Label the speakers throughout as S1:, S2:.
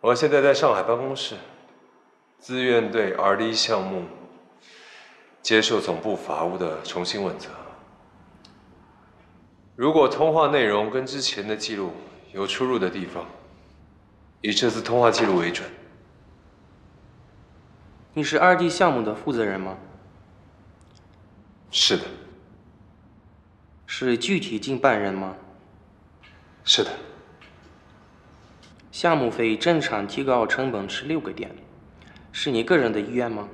S1: 我现在在上海办公室，自愿对 RD 项目接受总部法务的重新问责。如果通话内容跟之前的记录有出入的地方，以这次通话记录为准。
S2: 你是2D 项目的负责人吗？
S1: 是的。
S2: 是具体经办人吗？
S1: 是的。
S2: 项目费正常提高成本16个点，是你个人的意愿吗？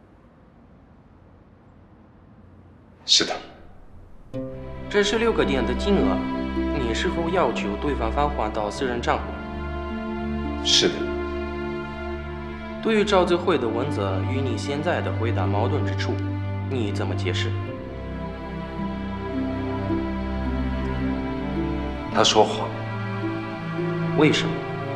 S1: 是的。
S2: 这16个点的金额，你是否要求对方返还到私人账户？
S1: 是的。
S2: 对于赵泽会的问责与你现在的回答矛盾之处，你怎么解释？
S1: 他说谎。
S2: 为什么？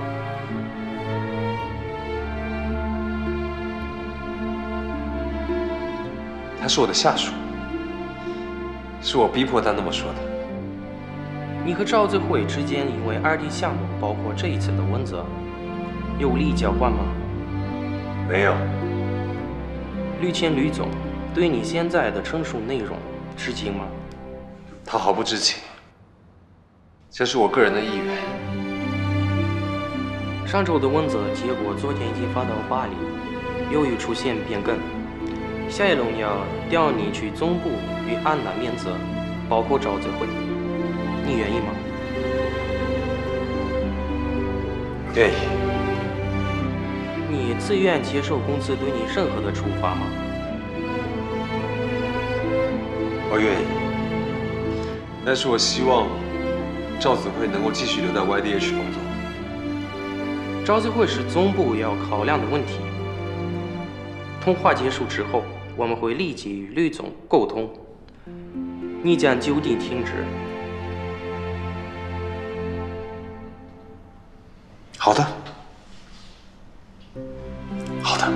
S1: 他是我的下属，是我逼迫他那么说的。
S2: 你和赵泽会之间因为2D 项目，包括这一次的问责，有利益交换吗？
S1: 没有。
S2: 吕谦吕总对你现在的陈述内容知情吗？
S1: 他毫不知情，这是我个人的意愿。
S2: 上周的问责结果昨天已经发到巴黎，由于出现变更，下一轮要调你去总部与安娜免责，包括赵泽会，你愿意吗？
S1: 愿意。
S2: 你自愿接受公司对你任何的处罚吗？
S1: 我愿意，但是我希望赵子慧能够继续留在 YDH 工作。
S2: 赵子慧是总部要考量的问题。通话结束之后，我们会立即与吕总沟通，你将就地停职。
S1: 好的。好的。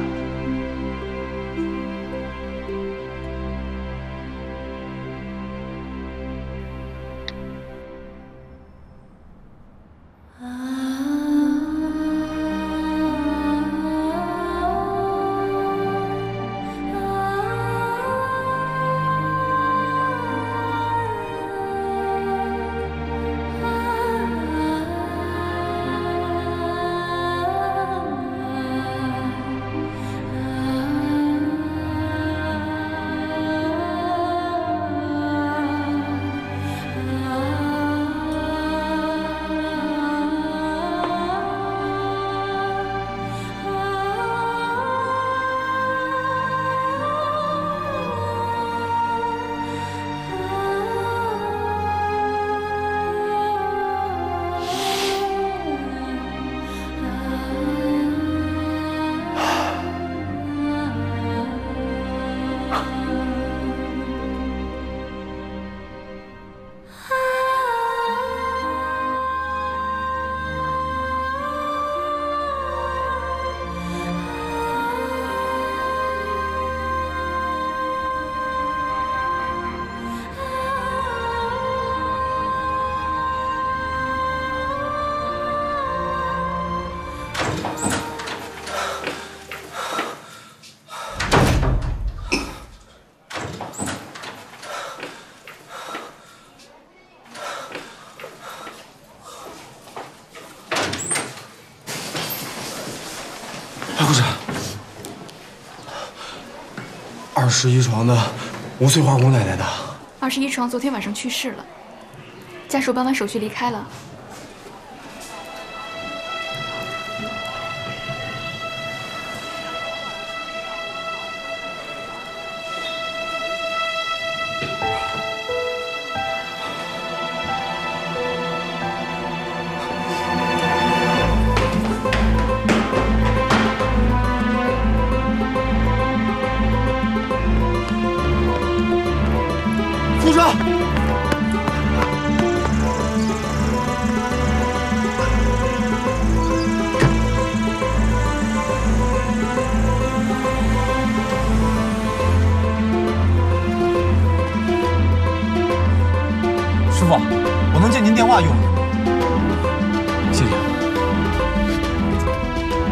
S3: 护士，21床的5岁花姑奶奶的。
S4: 21床昨天晚上去世了，家属办完手续离开了。
S3: 扶车！
S5: 师傅，我能借您电话用用。谢谢。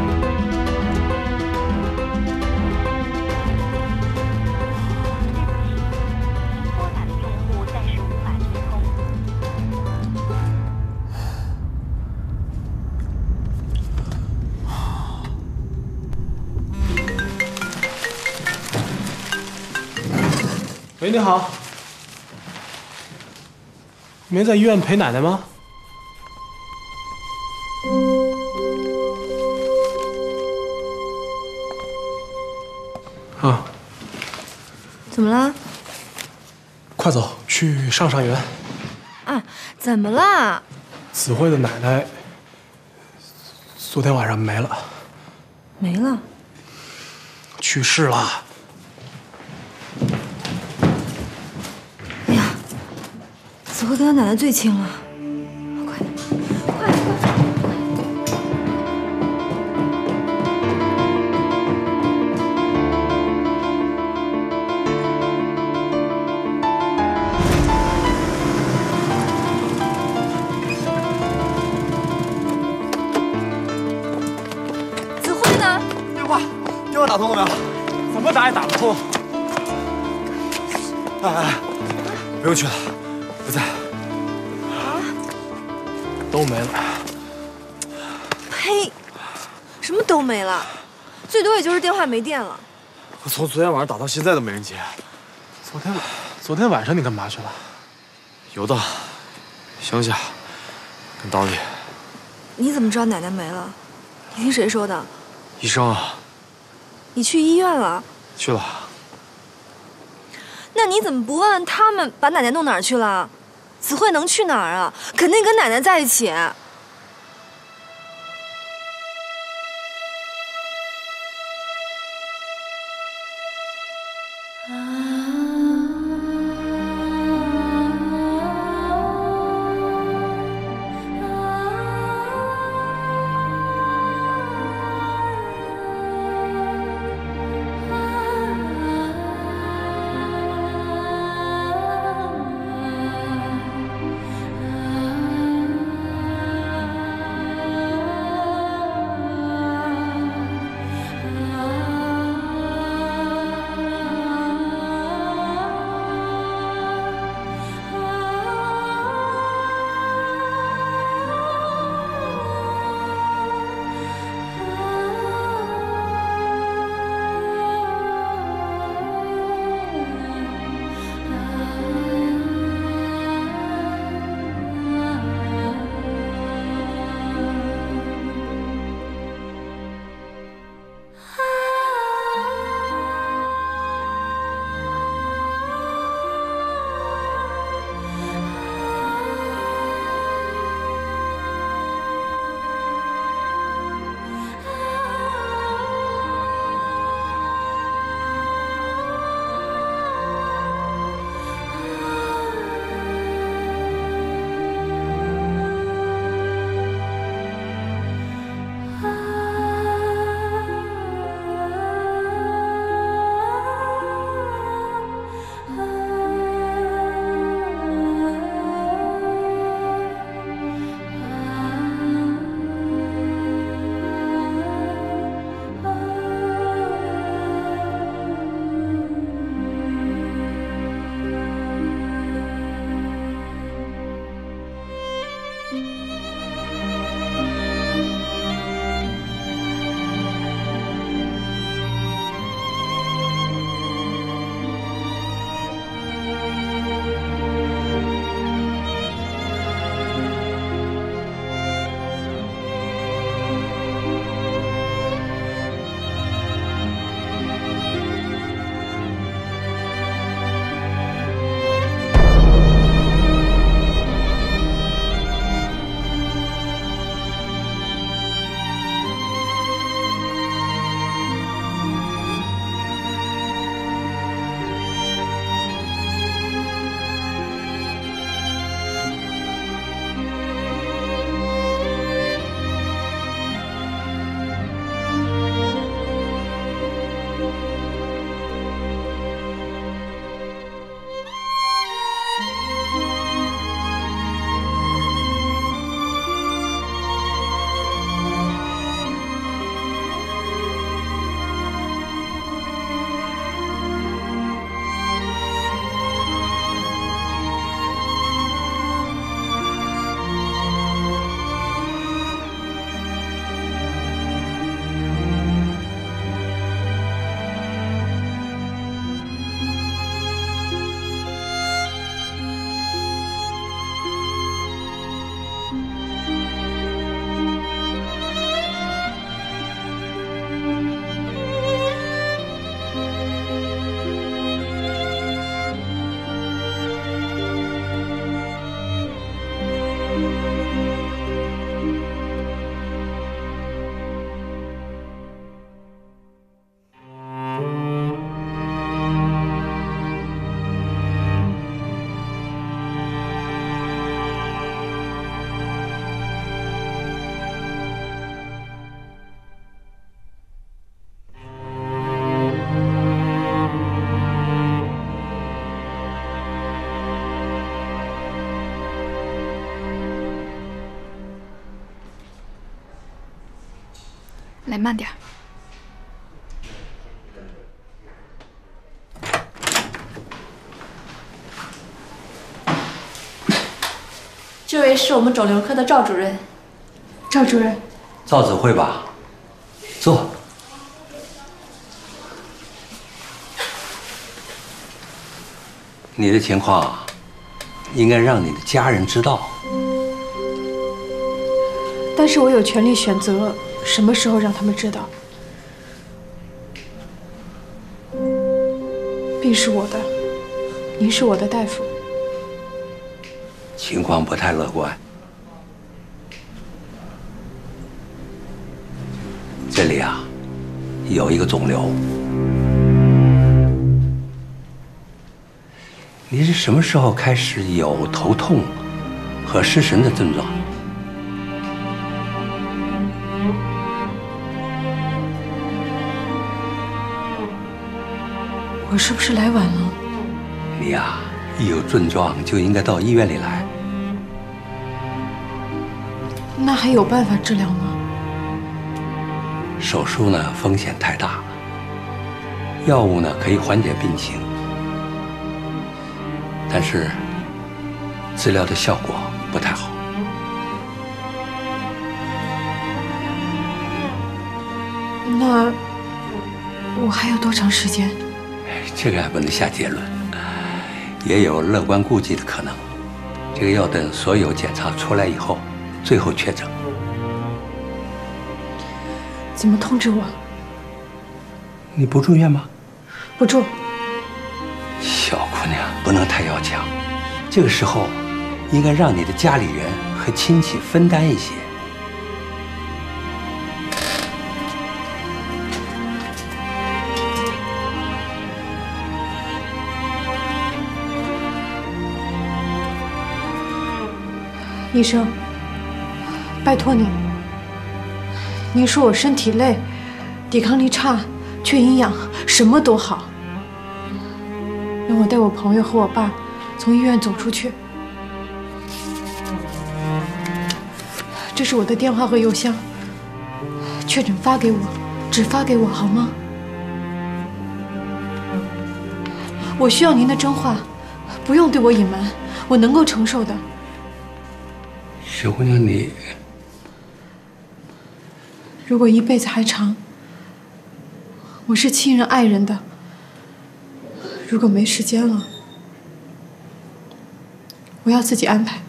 S3: 喂，你好，没在医院陪奶奶吗？啊，
S5: 怎么了？
S3: 快走，去上园。
S5: 啊，怎么了？
S3: 子慧的奶奶昨天晚上没了，
S5: 没了。
S3: 去世了。
S5: 哎呀，子慧跟她奶奶最亲了，快点，快点，快点！子慧呢？
S3: 电话打通了没有？怎么打也打不通。哎，不用去了，不在。啊？都没了。
S5: 呸！什么都没了，最多也就是电话没电了。
S3: 我从昨天晚上打到现在都没人接。昨天晚上你干嘛去了？游荡，乡下，跟岛里。
S5: 你怎么知道奶奶没了？你听谁说的？
S3: 医生啊。
S5: 你去医院了？
S3: 去了。
S5: 那你怎么不问问他们把奶奶弄哪儿去了？子慧能去哪儿啊？肯定跟奶奶在一起。
S4: 来，慢点儿。
S6: 这位是我们肿瘤科的赵主任。
S4: 赵主任，
S7: 赵指挥吧，坐。你的情况应该让你的家人知道。
S6: 但是我有权利选择什么时候让他们知道。病是我的，您是我的大夫。
S7: 情况不太乐观。这里啊，有一个肿瘤。你是什么时候开始有头痛和失神的症状？
S6: 我是不是来晚了？
S7: 你呀，一有症状就应该到医院里来。
S6: 那还有办法治疗吗？
S7: 手术呢风险太大，药物呢可以缓解病情，但是治疗的效果不太好。
S6: 那我还有多长时间？
S7: 这个还不能下结论，也有乐观估计的可能。这个要等所有检查出来以后，最后确诊。
S6: 怎么通知我？
S7: 你不住院吗？
S6: 不住。
S7: 小姑娘不能太要强，这个时候应该让你的家里人和亲戚分担一些。
S6: 医生，拜托您，您说我身体累，抵抗力差，缺营养，什么都好，让我带我朋友和我爸从医院走出去。这是我的电话和邮箱，确诊发给我，只发给我好吗？我需要您的真话，不用对我隐瞒，我能够承受的。
S7: 小姑娘，你
S6: 如果一辈子还长，我是亲人爱人的。如果没时间了，我要自己安排。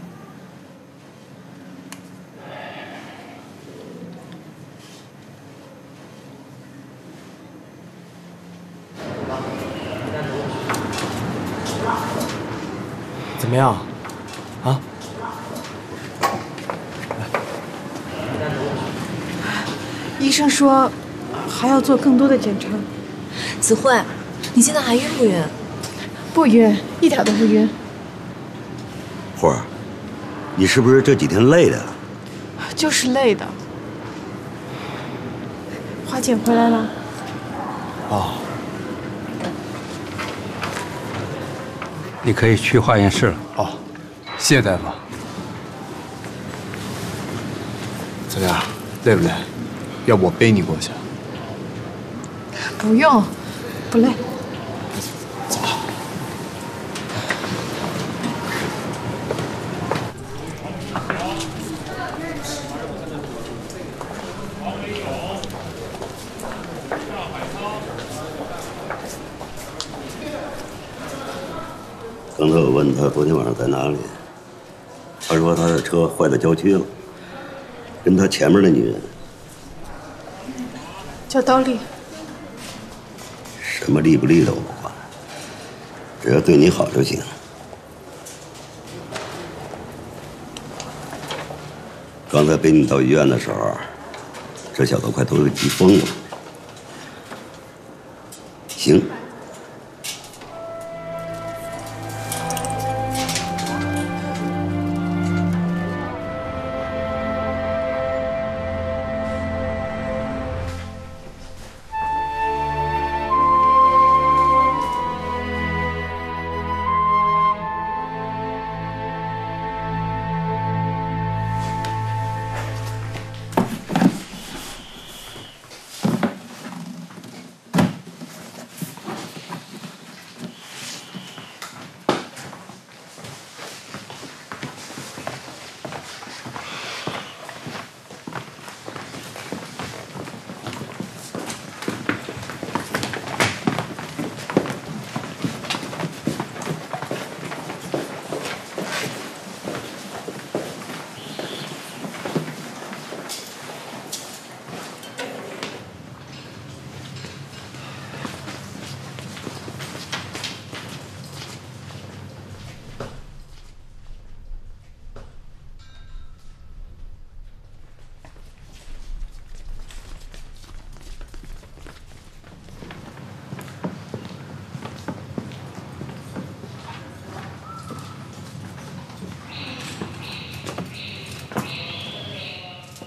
S3: 怎么样？啊？
S6: 医生说还要做更多的检查。
S5: 子慧，你现在还晕不晕？
S6: 不晕，一点都不晕。
S8: 慧儿，你是不是这几天累的？
S6: 就是累的。花姐回来了。
S3: 哦，
S7: 你可以去化验室了。
S3: 哦，谢谢大夫。怎么样，累不累？要不我背你过去？
S6: 不用，不累。
S3: 走吧。
S8: 刚才我问他昨天晚上在哪里，他说他的车坏在郊区了，跟他前面的女人。
S6: 叫刀丽。
S8: 什么利不利的我不管，只要对你好就行。刚才背你到医院的时候，这小子快都急疯了。行。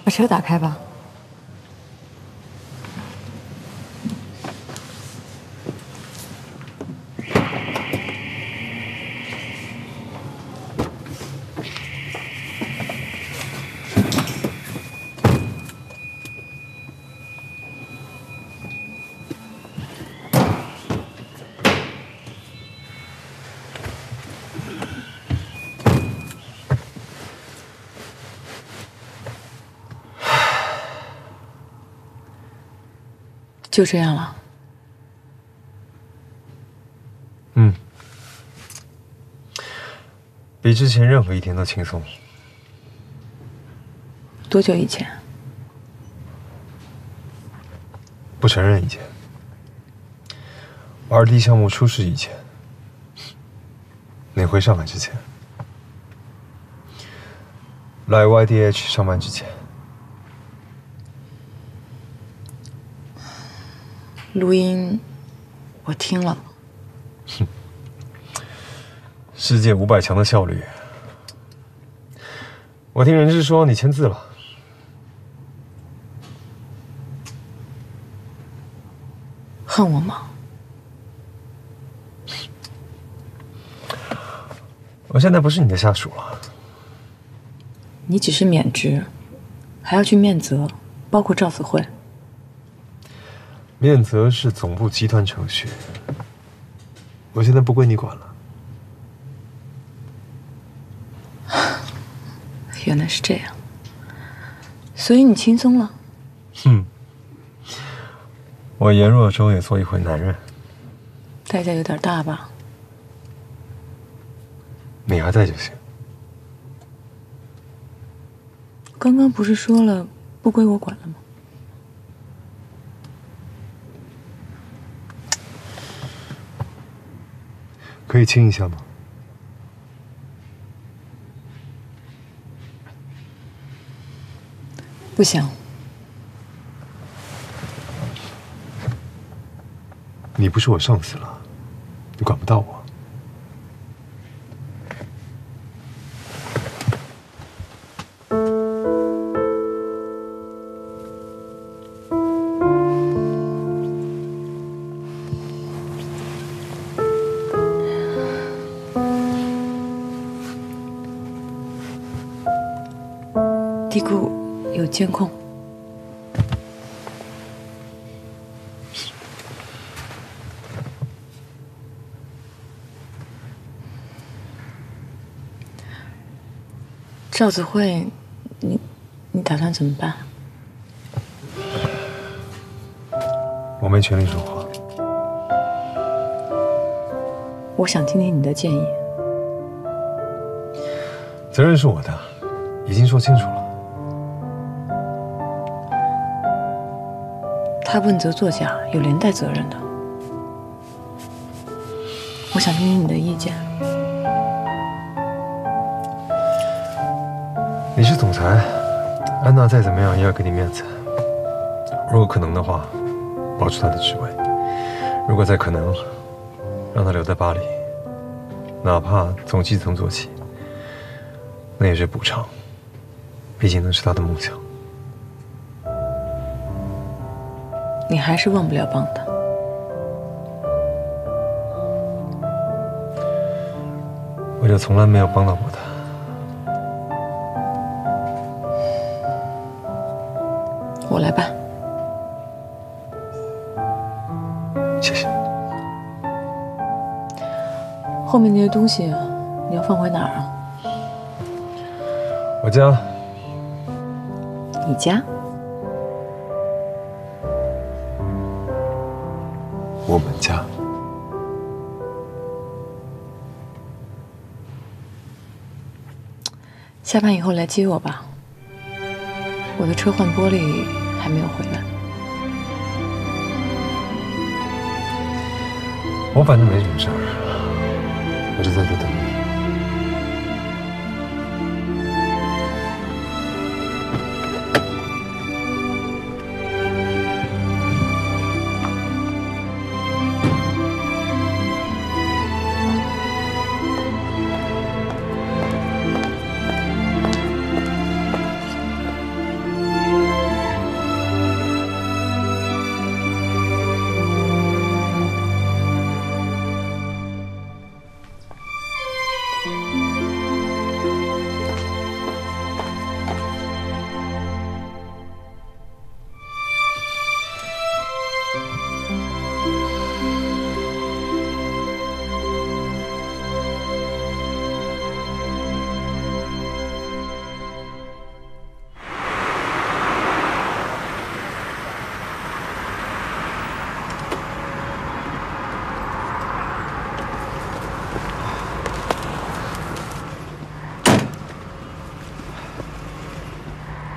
S6: 把车打开吧。就这样了。
S1: 比之前任何一天都轻松。
S6: 多久以前？
S1: 不承认以前，2D 项目出事以前，你回上海之前，来 YDH 上班之前。
S6: 录音，我听了。
S1: 世界500强的效率。我听人事说你签字了。
S6: 恨我吗？
S1: 我现在不是你的下属了。
S6: 你只是免职，还要去面责，包括赵子慧。
S1: 面责是总部集团程序，我现在不归你管了。
S6: 原来是这样，所以你轻松了。
S1: 我颜若舟也做一回男人，
S6: 代价有点大吧？
S1: 你还在就行。
S6: 刚刚不是说了不归我管了吗？
S1: 可以亲一下吗？
S6: 不想。
S1: 你不是我上司了，你管不到我。
S6: 地库有监控。赵子慧，你打算怎么办？
S1: 我没权利说话。
S6: 我想听听你的建议。
S1: 责任是我的，已经说清楚了。
S6: 他问责作假，有连带责任的。我想听听你的意见。
S1: 你是总裁，安娜再怎么样也要给你面子。如果可能的话，保住她的职位；如果再可能，让她留在巴黎，哪怕从基层做起，那也是补偿。毕竟那是她的梦想。
S6: 你还是忘不了帮他。
S1: 我就从来没有帮到过他。
S6: 我来办。
S1: 谢谢。
S6: 后面那些东西你要放回哪儿啊？
S1: 我家。
S6: 你家？
S1: 我们家。
S6: 下班以后来接我吧。我的车换玻璃还没有回来。
S1: 我反正没什么事儿，我就在这等你。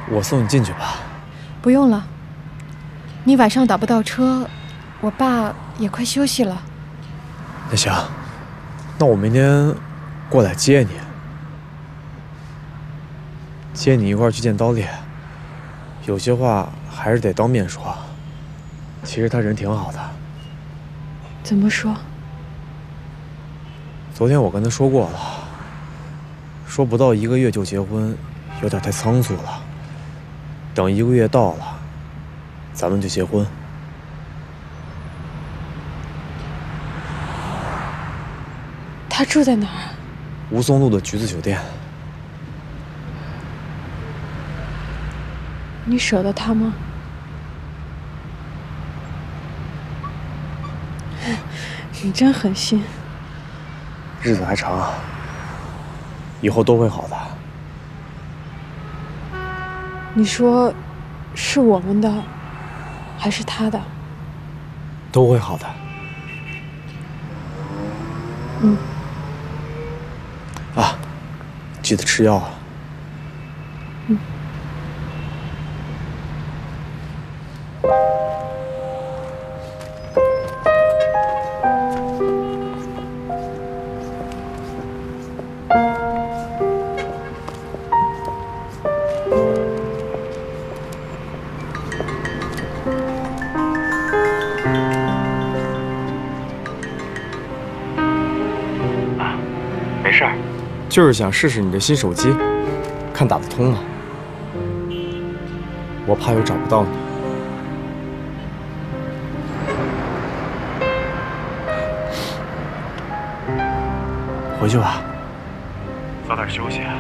S3: 我送你进去吧。
S6: 不用了，你晚上打不到车，我爸也快休息了。
S3: 那行，那我明天过来接你，接你一块儿去见刀烈。有些话还是得当面说。其实他人挺好的。
S6: 怎么说？
S3: 昨天我跟他说过了，说不到1个月就结婚，有点太仓促了。等1个月到了，咱们就结婚。
S6: 他住在哪儿？
S3: 吴淞路的橘子酒店。
S6: 你舍得他吗？你真狠心。
S3: 日子还长，以后都会好的。
S6: 你说，是我们的，还是他的？
S3: 都会好的。
S6: 嗯。
S3: 啊，记得吃药啊。
S6: 嗯。
S3: 没事儿，就是想试试你的新手机，看打得通吗？我怕又找不到你。回去吧，早点休息。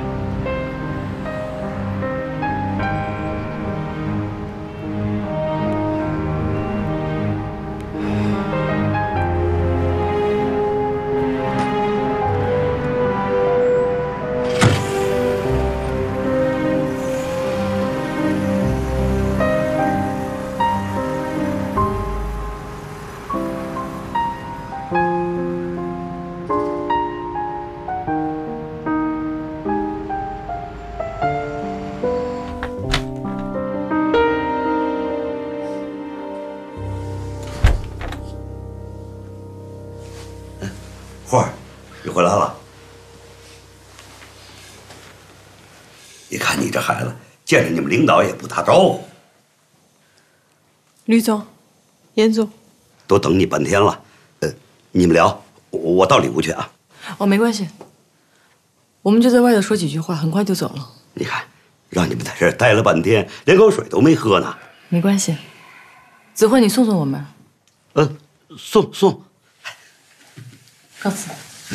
S8: 花儿，你回来了。你看你这孩子，见着你们领导也不打招呼。
S6: 吕总，严总，
S8: 都等你半天了。你们聊，我到里屋去啊。
S9: 哦，没关系，我们就在外头说几句话，很快就走了。
S8: 你看，让你们在这儿待了半天，连口水都没喝呢。
S9: 没关系，子慧，你送送我们。
S8: 送。
S9: 告辞。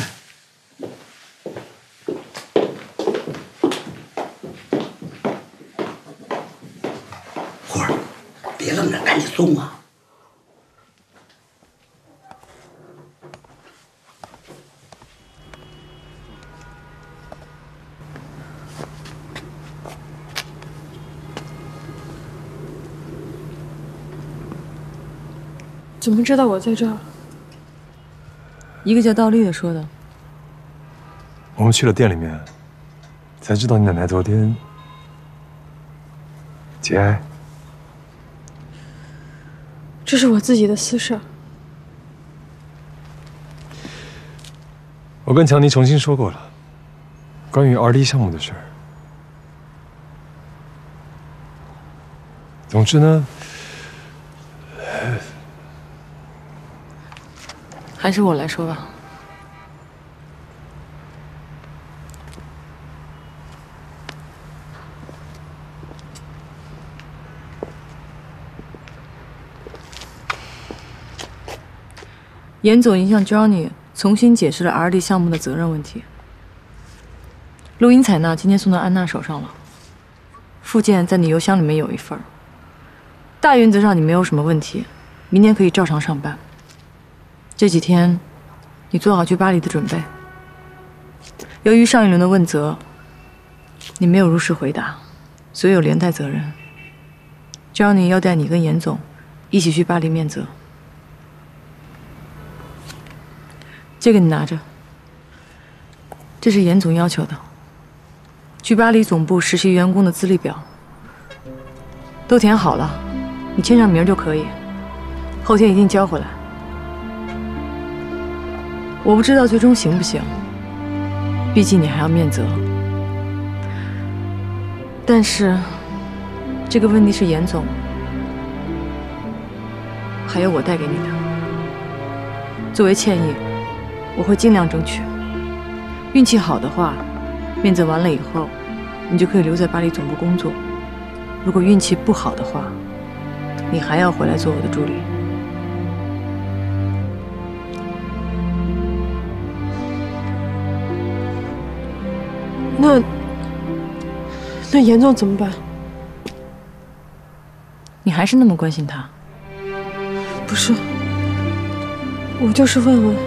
S8: 花儿，别愣着，赶紧送啊！
S6: 怎么知道我在这儿？
S9: 一个叫倒立的说的。
S1: 我们去了店里面，才知道你奶奶昨天节哀。
S6: 这是我自己的私事儿。
S1: 我跟强尼重新说过了，关于 RD 项目的事儿。总之呢，
S9: 还是我来说吧。严总已经向 Johnny 重新解释了 RD 项目的责任问题。录音采纳今天送到安娜手上了，附件在你邮箱里面有一份。大原则上你没有什么问题，明天可以照常上班。这几天，你做好去巴黎的准备。由于上一轮的问责，你没有如实回答，所以有连带责任。Johnny要带你跟严总一起去巴黎面责。这个你拿着，这是严总要求的，去巴黎总部实习员工的资历表， 都填好了，你签上名就可以。后天一定交回来。我不知道最终行不行，毕竟你还要面责。但是，这个问题是严总，还有我带给你的。作为歉意，我会尽量争取。运气好的话，面责完了以后，你就可以留在巴黎总部工作。如果运气不好的话，你还要回来做我的助理。
S6: 那严总怎么办？
S9: 你还是那么关心他？
S6: 不是，我就是问问。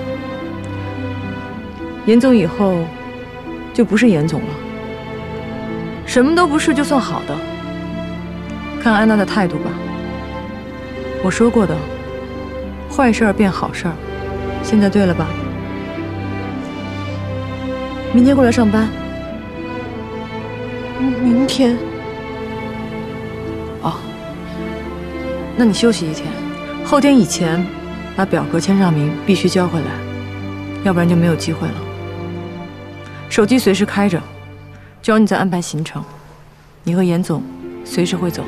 S9: 严总以后就不是严总了，什么都不是就算好的。看安娜的态度吧。我说过的，坏事儿变好事儿，现在对了吧？明天过来上班。
S6: 明天？
S9: 哦，那你休息一天，后天以前把表格签上名，必须交回来，要不然就没有机会了。手机随时开着，只要你在安排行程，你和严总随时会走。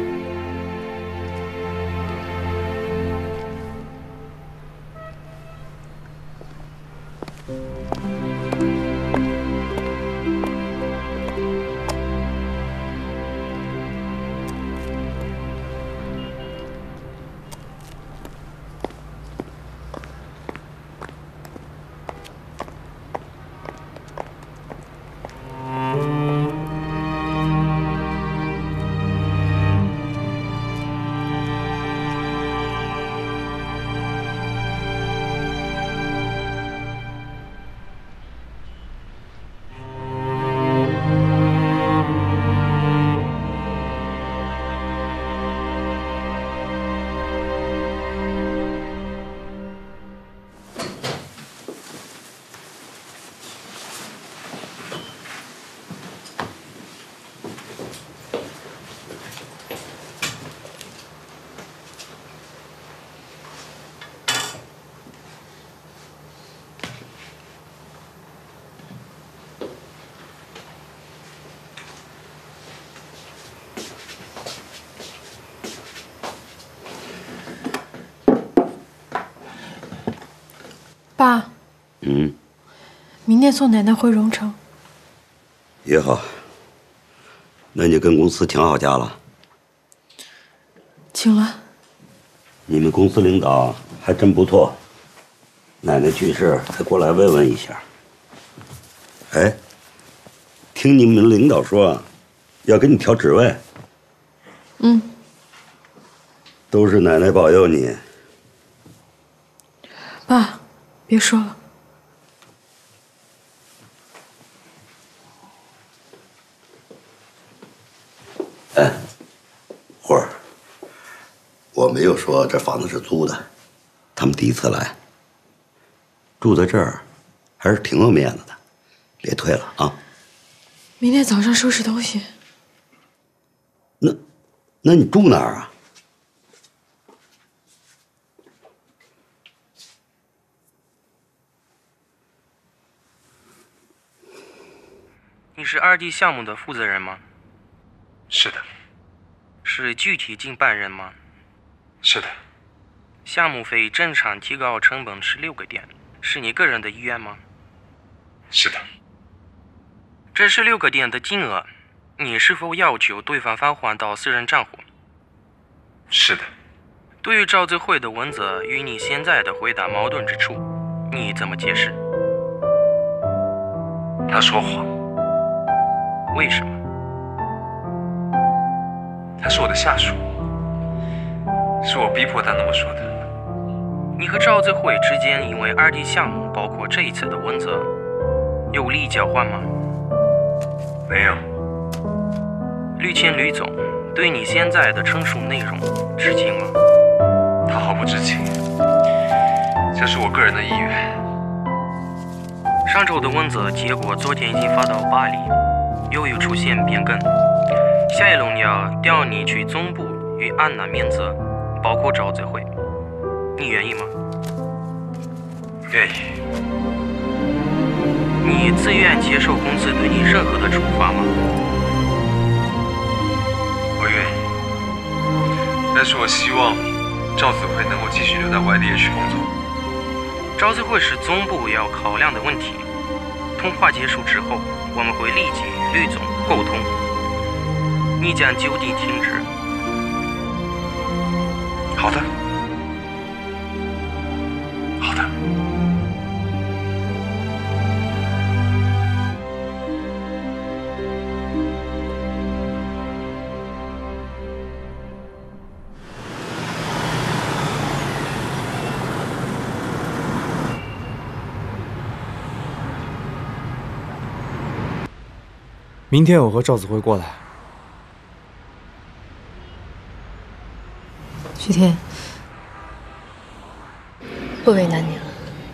S6: 爸，明天送奶奶回荣城。
S8: 也好，那你跟公司请好假了？
S6: 请了。
S8: 你们公司领导还真不错，奶奶去世才过来慰问一下。哎，听你们领导说，要给你调职位。都是奶奶保佑你。
S6: 爸，别说了。
S8: 哎，慧儿，我没有说这房子是租的，他们第一次来，住在这儿还是挺有面子的，别退了啊。
S6: 明天早上收拾东西。
S8: 那你住哪儿啊？
S2: 你是2D 项目的负责人吗？
S1: 是的。
S2: 是具体近半人吗？
S1: 是的。
S2: 项目费正常提高成本是6个点，是你个人的意愿吗？
S1: 是的。
S2: 这是6个点的金额，你是否要求对方返还到私人账户？
S1: 是的。
S2: 对于赵泽会的文字与你现在的回答矛盾之处，你怎么解释？
S1: 他说谎。
S2: 为什么？
S1: 他是我的下属，是我逼迫他那么说的。
S2: 你和赵泽会之间因为2D 项目，包括这一次的文字，有利益交换吗？
S1: 没有。
S2: 吕谦吕总对你现在的陈述内容知情吗？
S1: 他毫不知情，这是我个人的意愿。
S2: 上周的文字结果昨天已经发到巴黎，由于出现变更，下一轮要调你去总部与安娜免责，包括沼泽会。你愿意吗？
S1: 愿意。
S2: 你自愿接受公司对你任何的处罚吗？
S1: 我愿意。但是我希望赵子慧能够继续留在 YDH 工作。
S2: 沼泽会是总部要考量的问题。通话结束之后，我们会立即与吕总沟通。你将就地停职。
S1: 好的。好的。
S3: 明天我和赵子慧过来。
S9: 徐天，不为难你了。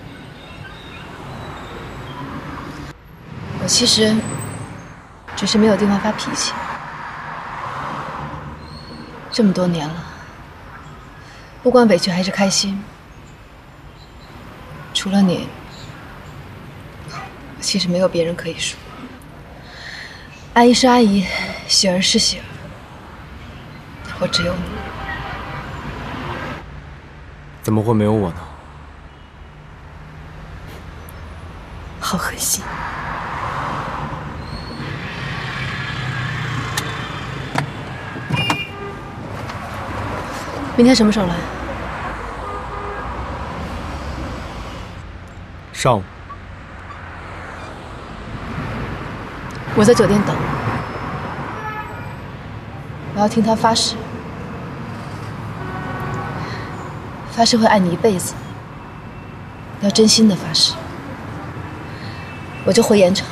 S9: 我其实只是没有地方发脾气。这么多年了，不管委屈还是开心，除了你，我其实没有别人可以说。阿姨是阿姨，喜儿是喜儿，我只有你。
S3: 怎么会没有我呢？
S9: 好狠心！明天什么时候来？
S3: 上午。
S9: 我在酒店等。我要听他发誓，发誓会爱你一辈子，要真心的发誓。我就回盐场。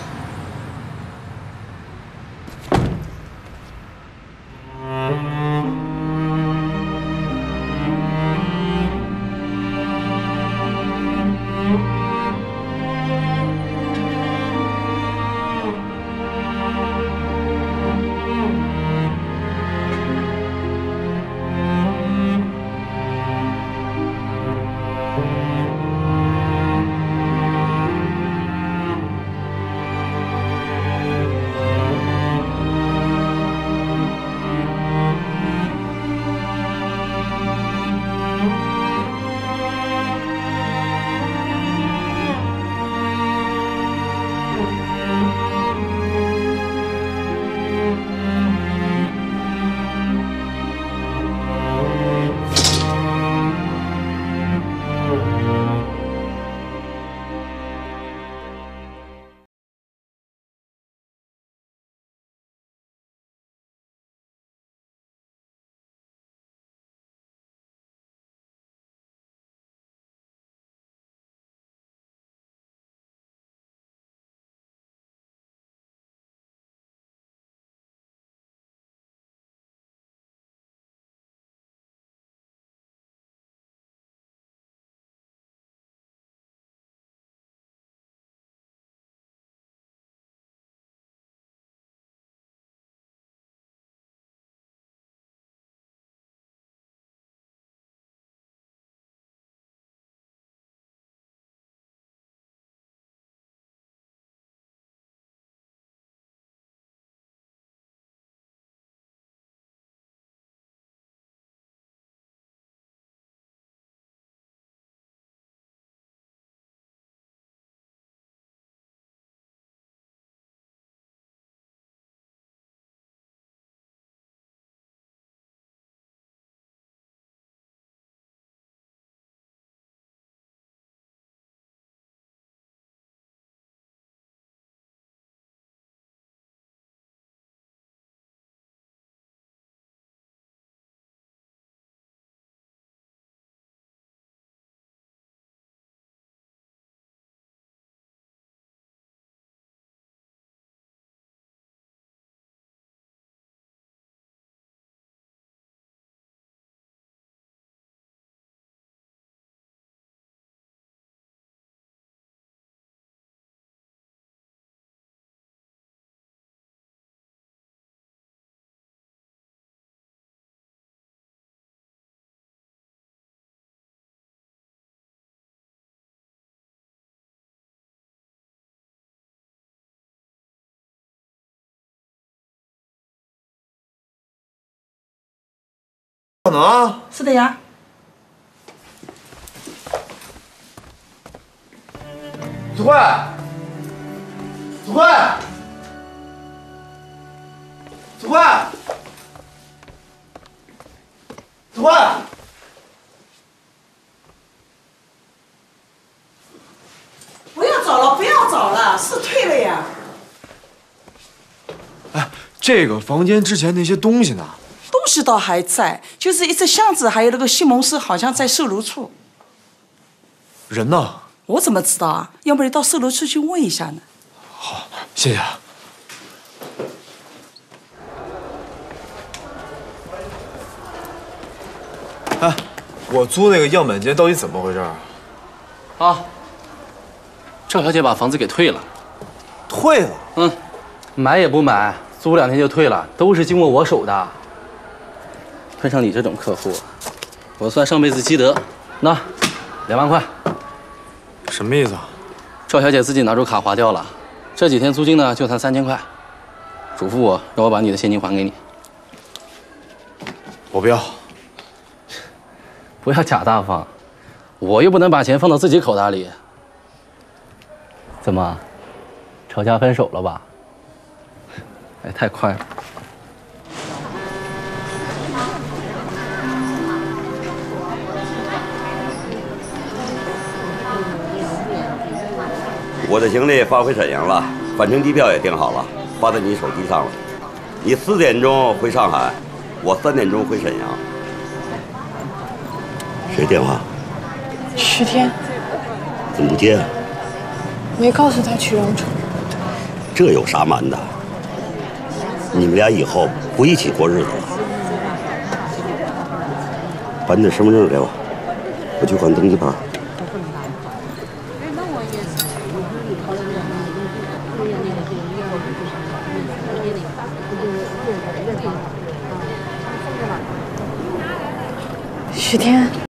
S3: 能啊！
S10: 是的呀。
S3: 子慧，子慧，子慧，子慧。
S10: 不要找了，不要找了，是退了呀。
S3: 哎，这个房间之前那些东西呢？
S10: 东西倒还在，就是一只箱子，还有那个西蒙斯，好像在售楼处。
S3: 人呢？
S10: 我怎么知道啊？要不你到售楼处去问一下呢？
S3: 好，谢谢。哎，我租那个样本间到底怎么回事啊？
S11: 啊，赵小姐把房子给退了。
S3: 退了？
S11: 嗯，买也不买，租2天就退了，都是经过我手的。碰上你这种客户，我算上辈子积德。那2万块。
S3: 什么意思啊？
S11: 赵小姐自己拿出卡划掉了，这几天租金呢就才3000块，嘱咐我让我把你的现金还给你。
S3: 我不要。
S11: 不要假大方，我又不能把钱放到自己口袋里。怎么，吵架分手了吧？哎，太快了。
S8: 我的行李发回沈阳了，返程机票也订好了，发在你手机上了。你4点钟回上海，我3点钟回沈阳。谁电话？
S6: 徐天，
S8: 怎么不接啊？
S6: 没告诉他去荣城。
S8: 这有啥瞒的？你们俩以后不一起过日子了。把你的身份证给我，我去换登机牌。
S6: 徐天。